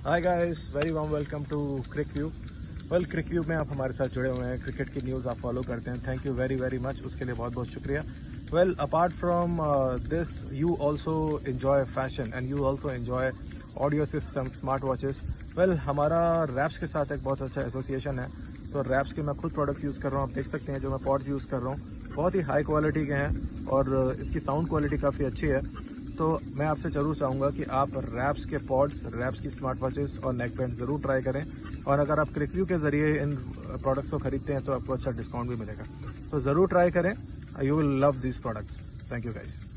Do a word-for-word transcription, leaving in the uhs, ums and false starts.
Hi guys, very warm welcome to Crick View. Well, Crick View में आप हमारे साथ जुड़े हुए हैं, क्रिकेट की न्यूज़ आप फॉलो करते हैं। Thank you very very much, उसके लिए बहुत बहुत शुक्रिया। Well, apart from this you also enjoy fashion and you also enjoy audio system, smart watches. Well, हमारा रैप्स के साथ एक बहुत अच्छा एसोसिएशन है, तो रैप्स के मैं खुद प्रोडक्ट यूज़ कर रहा हूँ। आप देख सकते हैं जो मैं पॉड यूज़ कर रहा हूँ, बहुत ही हाई क्वालिटी के हैं और इसकी साउंड क्वालिटी काफ़ी अच्छी है। तो मैं आपसे जरूर चाहूँगा कि आप रैप्स के पॉड्स, रैप्स की स्मार्ट वॉचेस और नेक बैंड ज़रूर ट्राई करें। और अगर आप क्रिक व्यू के ज़रिए इन प्रोडक्ट्स को खरीदते हैं तो आपको अच्छा डिस्काउंट भी मिलेगा, तो ज़रूर ट्राई करें। You will love this products. Thank you guys.